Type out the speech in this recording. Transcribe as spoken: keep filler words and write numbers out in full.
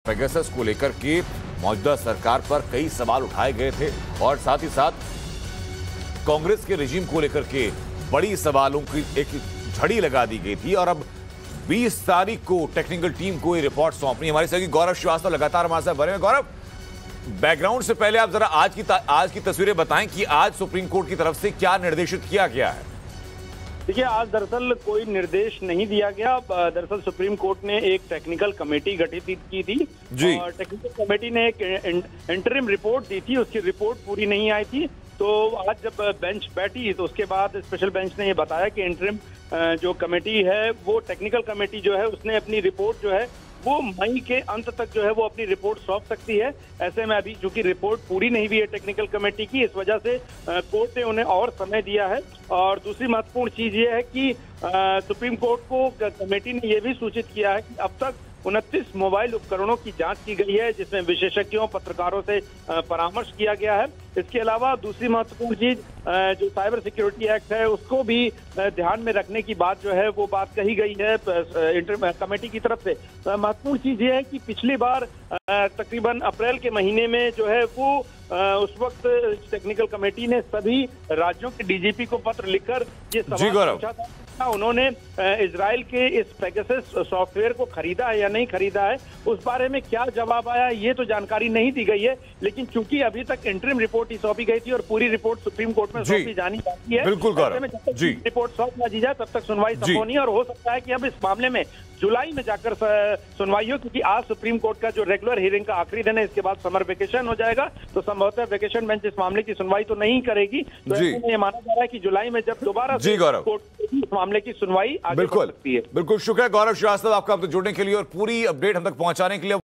Pegasus को लेकर के मौजूदा सरकार पर कई सवाल उठाए गए थे और साथ ही साथ कांग्रेस के रिजीम को लेकर के बड़ी सवालों की एक झड़ी लगा दी गई थी और अब बीस तारीख को टेक्निकल टीम को ये रिपोर्ट सौंपनी। हमारे सहयोगी गौरव श्रीवास्तव लगातार हमारे साथ बने हुए। गौरव, बैकग्राउंड से पहले आप जरा आज की आज की तस्वीरें बताएं कि आज सुप्रीम कोर्ट की तरफ से क्या निर्देशित किया गया है। देखिए, आज दरअसल कोई निर्देश नहीं दिया गया। दरअसल सुप्रीम कोर्ट ने एक टेक्निकल कमेटी गठित की थी जी। और टेक्निकल कमेटी ने एक इंटरिम रिपोर्ट दी थी, उसकी रिपोर्ट पूरी नहीं आई थी। तो आज जब बेंच बैठी तो उसके बाद स्पेशल बेंच ने ये बताया कि इंटरिम जो कमेटी है वो टेक्निकल कमेटी जो है उसने अपनी रिपोर्ट जो है वो मई के अंत तक जो है वो अपनी रिपोर्ट सौंप सकती है। ऐसे में अभी चूंकि रिपोर्ट पूरी नहीं हुई है टेक्निकल कमेटी की, इस वजह से कोर्ट ने उन्हें और समय दिया है। और दूसरी महत्वपूर्ण चीज ये है कि सुप्रीम कोर्ट को कमेटी ने यह भी सूचित किया है कि अब तक उनतीस मोबाइल उपकरणों की जांच की गई है, जिसमें विशेषज्ञों पत्रकारों से परामर्श किया गया है। इसके अलावा दूसरी महत्वपूर्ण चीज जो साइबर सिक्योरिटी एक्ट है उसको भी ध्यान में रखने की बात जो है वो बात कही गई है कमेटी की तरफ से। महत्वपूर्ण चीज ये है कि पिछली बार तकरीबन अप्रैल के महीने में जो है वो उस वक्त टेक्निकल कमेटी ने सभी राज्यों के डीजीपी को पत्र लिखकर ये सवाल पूछा था, उन्होंने इजराइल के इस पेगासस सॉफ्टवेयर को खरीदा है या नहीं खरीदा है, उस बारे में क्या जवाब आया ये तो जानकारी नहीं दी गई है। लेकिन चूंकि अभी तक इंटरिम रिपोर्ट ही सौंपी गई थी और पूरी रिपोर्ट सुप्रीम कोर्ट में सौंपी जानी बाकी है, बिल्कुल में जब तक रिपोर्ट सौंप ना दी जाए तब तक सुनवाई संभव नहीं है। और हो सकता है कि अब इस मामले में जुलाई में जाकर सुनवाई हो, क्योंकि आज सुप्रीम कोर्ट का जो रेगुलर हियरिंग का आखिरी दिन है, इसके बाद समर वेकेशन हो जाएगा, तो संभवतः वेकेशन बेंच इस मामले की सुनवाई तो नहीं करेगी। तो ऐसे में ये माना जा रहा है कि जुलाई में जब दोबारा कोर्ट इस मामले की सुनवाई आगे बढ़ सकती है। बिल्कुल शुक्रिया गौरव श्रीवास्तव आपका जुड़ने के लिए और पूरी अपडेट हम तक पहुंचाने के लिए।